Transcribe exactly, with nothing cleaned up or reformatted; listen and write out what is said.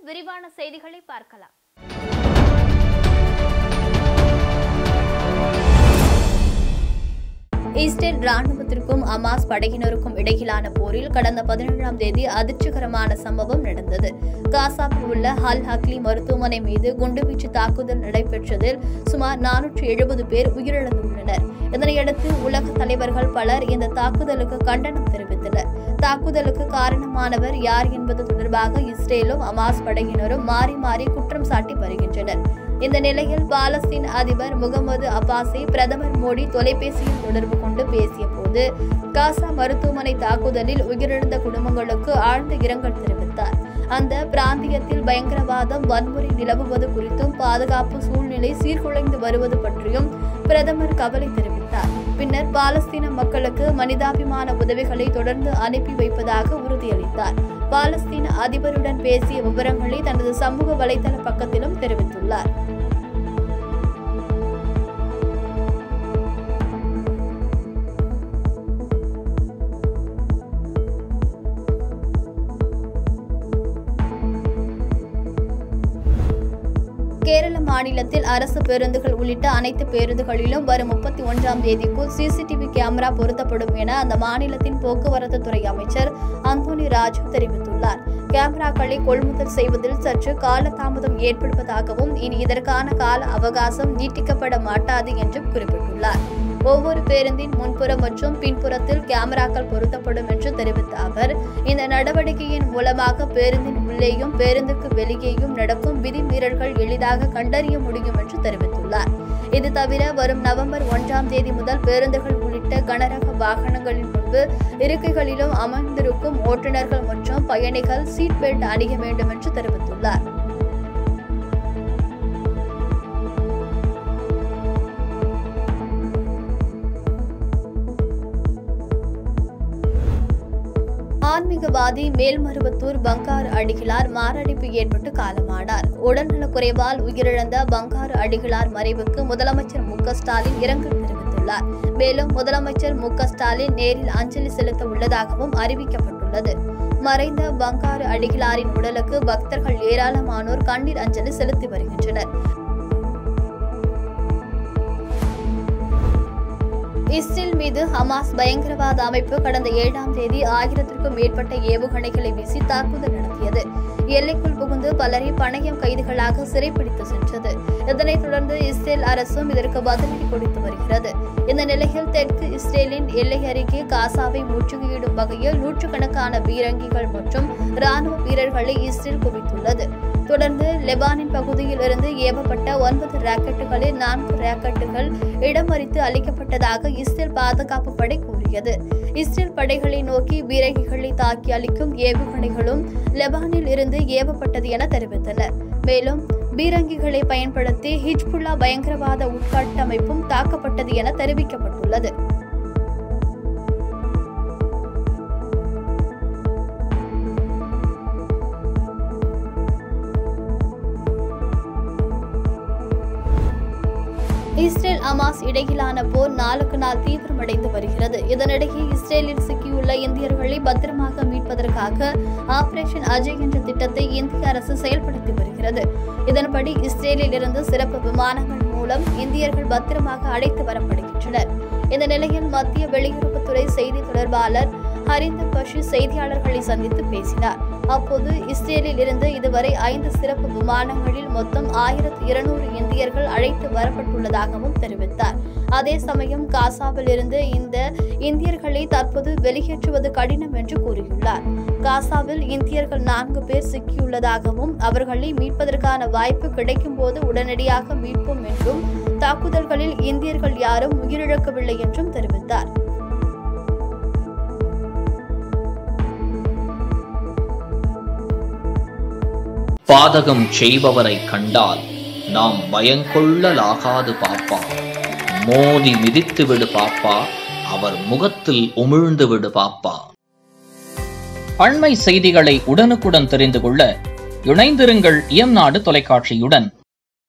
விரிவான செய்திகளை பார்க்கலாம். இஸ்ரேல் ராணுவத்திற்கும் ஹமாஸ் படையினருக்கும் இடையிலான போரில் கடந்த பதினேழாம் தேதி அதிர்ச்சிகரமான சம்பவம் நடந்தது. காசாவில் உள்ள அல் அக்லி மருத்துவமனை மீது குண்டுவீச்சு தாக்குதல் நடைபெற்றதில் சுமார் நானூற்று எழுபது பேர் உயிரிழந்துள்ளனர். இதனையடுத்து உலக தலைவர்கள் பலர் இந்த தாக்குதலுக்கு கண்டனம் தெரிவித்தனர். தாக்குதலுக்கு காரணமானவர் யார் என்பது தொடர்பாக இஸ்ரேலும் ஹமாஸ் படையினரும் மாறி மாறி குற்றம் சாட்டி வருகின்றனர். இந்த நிலையில் பாலஸ்தீன் அதிபர் முகமது அப்பாஸை பிரதமர் மோடி தொலைபேசியில் தொடர்பு கொண்டு பேசிய போது காசா மருத்துவமனை தாக்குதலில் உயிரிழந்த குடும்பங்களுக்கு ஆழ்ந்த இரங்கல் தெரிவித்தார். அந்த பிராந்தியத்தில் பயங்கரவாதம் வன்முறை நிலவுவது குறித்தும் பாதுகாப்பு சூழ்நிலை சீர்குலைந்து வருவது பற்றியும் பிரதமர் கவலை தெரிவித்தார். பின்னர் பாலஸ்தீன மக்களுக்கு மனிதாபிமான உதவிகளை தொடர்ந்து அனுப்பி வைப்பதாக உறுதியளித்தார். பாலஸ்தீன அதிபருடன் பேசிய விவரங்களை தனது சமூக வலைதள பக்கத்திலும் தெரிவித்துள்ளார். கேரள மாநிலத்தில் அரசு பேருந்துகள் உள்ளிட்ட அனைத்து பேருந்துகளிலும் வரும் முப்பத்தி ஒன்றாம் தேதிக்குள் சிசிடிவி கேமரா பொருத்தப்படும் என அந்த மாநிலத்தின் போக்குவரத்து துறை அமைச்சர் அந்தோனி ராஜு தெரிவித்துள்ளார். கேமராக்களை கொள்முதல் செய்வதில் சற்று காலதாமதம் ஏற்படுவதாகவும் இனி இதற்கான கால அவகாசம் நீட்டிக்கப்பட மாட்டாது என்றும் குறிப்பிட்டுள்ளார். ஒவ்வொரு பேருந்தின் முன்புறம் மற்றும் பின்புறத்தில் கேமராக்கள் பொருத்தப்படும் என்று தெரிவித்த அவர், இந்த நடவடிக்கையின் மூலமாக பேருந்தின் உள்ளேயும் பேருந்துக்கு வெளியேயும் நடக்கும் விதிமீறல்கள் எளிதாக கண்டறிய முடியும் என்று தெரிவித்துள்ளார். இது தவிர வரும் நவம்பர் ஒன்றாம் தேதி முதல் பேருந்துகள் உள்ளிட்ட கனரக வாகனங்களின் முன்பு இருக்கைகளிலும் அமர்ந்திருக்கும் ஓட்டுநர்கள் மற்றும் பயணிகள் சீட் பெல்ட் அணிய வேண்டும் என்று தெரிவித்துள்ளார். ஆன்மீகவாதி மேல்மருவத்தூர் பங்காரு அடிகளார் மாரடைப்பு ஏற்பட்டு காலமானார். உடல்நலக்குறைவால் உயிரிழந்த பங்காரு அடிகளார் மறைவுக்கு முதலமைச்சர் மு க ஸ்டாலின் இரங்கல் தெரிவித்துள்ளார். மேலும் முதலமைச்சர் மு க ஸ்டாலின் நேரில் அஞ்சலி செலுத்த உள்ளதாகவும் அறிவிக்கப்பட்டுள்ளது. மறைந்த பங்காரு அடிகளாரின் உடலுக்கு பக்தர்கள் ஏராளமானோர் கண்ணீர் அஞ்சலி செலுத்தி வருகின்றனர். இஸ்ரேல் மீது ஹமாஸ் பயங்கரவாத அமைப்பு கடந்த ஏழாம் தேதி ஆயிரத்திற்கும் மேற்பட்ட ஏவுகணைகளை வீசி தாக்குதல் நடத்தியது. எல்லைக்குள் புகுந்து பலரை பணயம் கைதிகளாக சிறைப்பிடித்து சென்றது. இதனைத் தொடர்ந்து இஸ்ரேல் அரசும் இதற்கு பதிலடி கொடுத்து வருகிறது. இந்த நிலையில் தெற்கு இஸ்ரேலின் எல்லை அருகே காசாவை முற்றுகையிடும் வகையில் நூற்றுக்கணக்கான பீரங்கிகள் மற்றும் ராணுவ வீரர்களை இஸ்ரேல் குவித்துள்ளது. தொடர்ந்து லெபானின் பகுதியில் இருந்து ஏவப்பட்ட ஒன்பது ராக்கெட்டுகளில் நான்கு ராக்கெட்டுகள் இடமறித்து அளிக்கப்பட்டதாக இஸ்ரேல் பாதுகாப்பு படை கூறியது. இஸ்ரேல் படைகளை நோக்கி பீரங்கிகளை தாக்கி அளிக்கும் ஏவுகணைகளும் லெபானில் இருந்து ஏவப்பட்டது என தெரிவித்தனர். மேலும் பீரங்கிகளை பயன்படுத்தி ஹிஜ்புல்லா பயங்கரவாத உட்கட்டமைப்பும் தாக்கப்பட்டது என தெரிவிக்கப்பட்டுள்ளது. இஸ்ரேல் ஹமாஸ் இடையிலான போர் நாளுக்கு நாள் தீவிரமடைந்து வருகிறது. இதனிடையே இஸ்ரேலில் சிக்கியுள்ள இந்தியர்களை பத்திரமாக மீட்பதற்காக ஆபரேஷன் அஜய் என்ற திட்டத்தை இந்திய அரசு செயல்படுத்தி வருகிறது. இதன்படி இஸ்ரேலில் இருந்து சிறப்பு விமானங்கள் மூலம் இந்தியர்கள் பத்திரமாக அழைத்து வரப்படுகின்றனர். இந்த நிலையில் மத்திய வெளியுறவுத்துறை செய்தி தொடர்பாளர் ஹரிந்தர் பஷி செய்தியாளர்களை சந்தித்து பேசினார். அப்போது இஸ்ரேலில் இருந்து இதுவரை ஐந்து சிறப்பு விமானங்களில் மொத்தம் ஆயிரத்து இருநூறு இந்தியர்கள் அழைத்து வரப்பட்டுள்ளதாகவும் தெரிவித்தார். அதே சமயம் காசாவில் இருந்து இந்த இந்தியர்களை தற்போது வெளியேற்றுவது கடினம் என்று கூறியுள்ளார். காசாவில் இந்தியர்கள் நான்கு பேர் சிக்கியுள்ளதாகவும் அவர்களை மீட்பதற்கான வாய்ப்பு கிடைக்கும் போது உடனடியாக மீட்போம் என்றும் தாக்குதல்களில் இந்தியர்கள் யாரும் உயிரிழக்கவில்லை என்றும் தெரிவித்தார். பாதகம் செய்பவரை கண்டால் நாம் பயங்கொள்ளலாகாது பாப்பா. மோதி மிதித்து விடு பாப்பா, அவர் முகத்தில் உமிழ்ந்து விடு பாப்பா. அண்மை செய்திகளை உடனுக்குடன் தெரிந்து கொள்ள இணைந்திருங்கள் இயம்நாடு தொலைக்காட்சியுடன்.